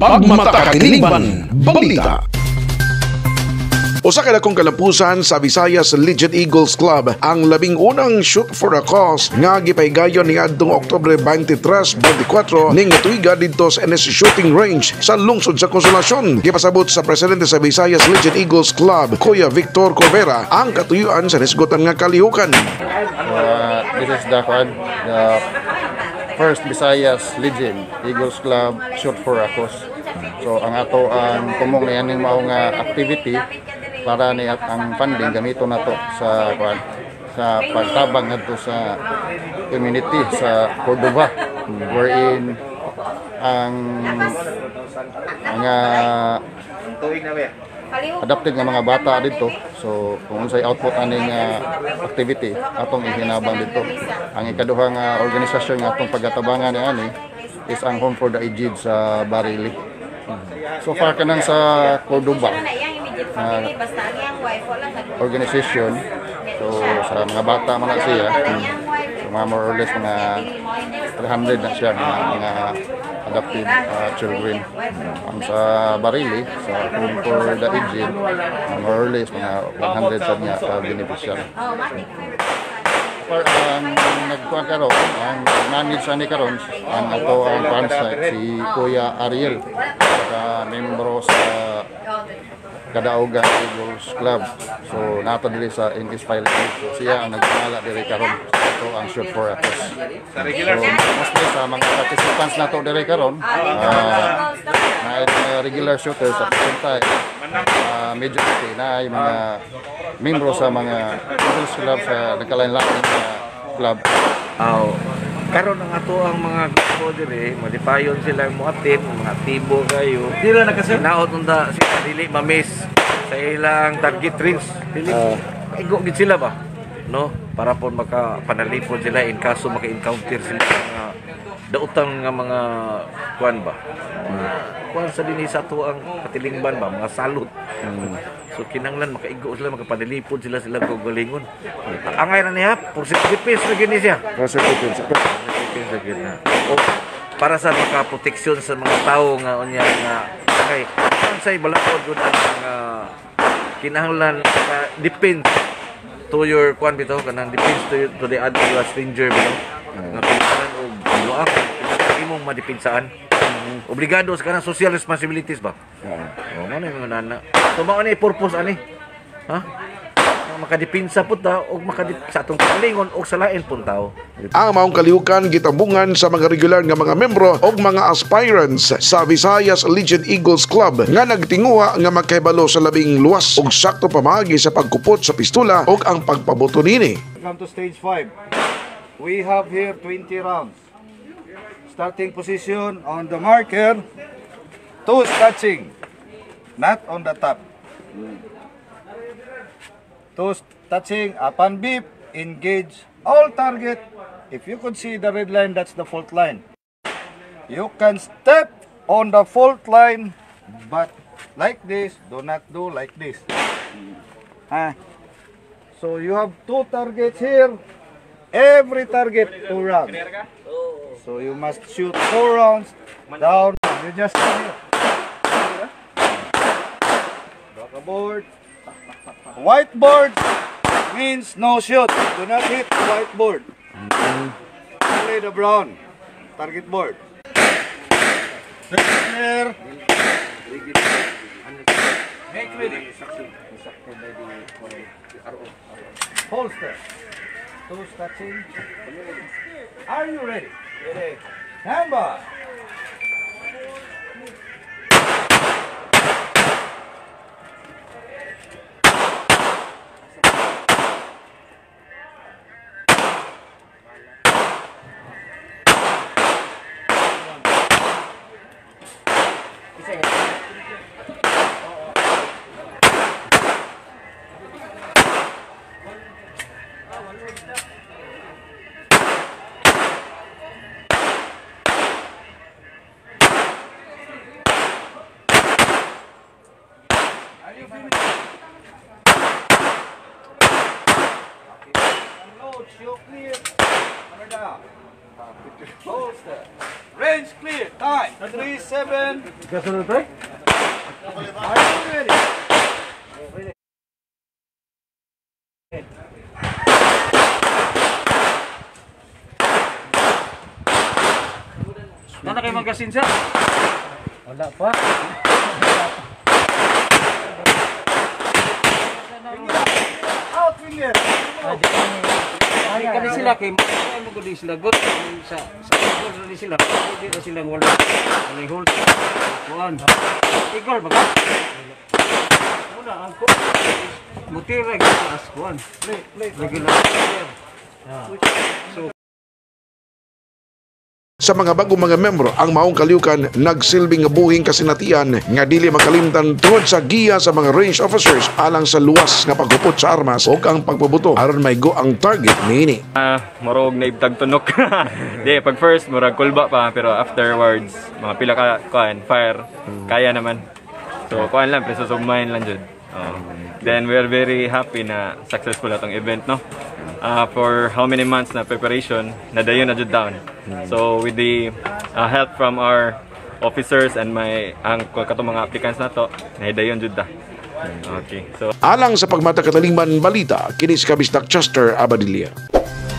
Pagmata Katiliban Balita. Usa ka dakong kalampusan sa Visayas Legion Eagles Club ang labing unang shoot for a cause nga gipaygayon ni adtong Oktubre 23, 24 ning tuiga didto sa NS Shooting Range sa lungsod sa Consolacion. Gipasabot sa presidente sa Visayas Legion Eagles Club, Kuya Victor Covera, ang katuyuan sa nisgotan nga kalihukan. This is the first Visayas Legion Eagles Club shoot for a cause. So ang ato ang tumong na yaning mao nga activity para ni ang funding gamito na to sa pagtabang ngadto sa community sa Cordova, wherein ang mga adapted nga mga bata dito. So kung unsay output aning activity atong ihinabang dito. Ang ikaduha nga organisasyon nga atong pagatabangan ani is ang Home for the Aged sa Barili. So far kanang sa Cordova organization, so sa mga bata man siya, so mga more or less mga 300 na siya mga adopted children. Ang sa Barili, sa Home for the Aged, more or less mga 100 sa niya beneficiary. Ang nagkuhan karon, ang manage ani karon ang ato ang fansite si Kuya Ariel, membro sa Kadaugan Eagles Club. So nato diri sa English File. So siya ang nagpamala diri karon. Ito ang shoot for a cause. So mostly sa mga participants nato diri karon, na regular shooters at the same time, majority na ay mga membro sa mga Eagles Club sa nagkalain-lain na club. Karon ang ato ang mga grupo diri, malipayon sila mo attend, mga aktibo kayo. Dila nakasinaot unda sila dili ma-miss sa ilang target range. Dili igo gid sila ba? No, para po makapanalipod sila in kaso maka-encounter sila mga daotang nga mga kuan ba. Kuan sa dinhi sa ato ang katilingban ba, mga salot. So kinanglan makaigo sila, makapanalipod sila gogalingon. Angay na niya, for self-defense na gini siya. For self-defense na gini. O para sa makaproteksyon sa mga tao nga unya nga kay say balakod gud ang mga kinahanglan defense to your kuan bitaw kanang defense to the other stranger bitaw. Nga pinsan og luak, imong madipensaan. Obligado sa kanang social responsibilities ba? Oo, ano yung mga nana. So, mao ni purpose ani. Ha? Makadipinsa pud ta og sa atong kalingon og sa lain pun tao. Ang maong kalihukan gitambungan sa mga regular nga mga membro og mga aspirants sa Visayas Legion Eagles Club nga nagtinguha nga makahibalo sa labing luwas og sakto pamaagi sa pagkupot sa pistola og ang pagpaboto nini. Come to stage 5. We have here 20 rounds. Starting position on the marker, toes touching, not on the top. Toes touching, upon beep, engage all target. If you could see the red line, that's the fault line. You can step on the fault line, but like this, do not do like this. So you have 2 targets here, every target 2 rounds. So you must shoot 4 rounds down. You just back a board. Whiteboard means no shoot. Do not hit the whiteboard. Only the brown target board. There. Make ready. Holster. Toes touching. Are you ready? Ready. Stand by. Show clear. Holster. Ready. Range clear. Time. 3-7. Are you ready? Nana kayo magasin siya? Wala pa. Out, William. Ay, kani sila kay mo gud sila good sa good rin sila. Hindi na sila wala. Wala hold. Kuan. Igol ba ka? Wala ang ko. Mutira gyud as kuan. Play. Regular. So Sa mga bagong mga membro, ang maong kaliukan nagsilbing buhing kasinatian nga dili makalimtan tungod sa giya sa mga range officers alang sa luwas nga paghupot sa armas o ang pagpabuto aron may go ang target niini. Marog na ibtag tunok. Di, pag first, murag kulba pa, pero afterwards, mga pila ka, fire, kaya naman. So, kuan lang, presosugmahin lang dyan. Then, we are very happy na successful atong event, no? For how many months na preparation, nadayon na dyan down. So, with the help from our officers and ang katong mga applicants na to, nadayon dyan da. Okay, so Alang sa pagmata kataliman balita, kini si Kabisdak Chester Abadilla.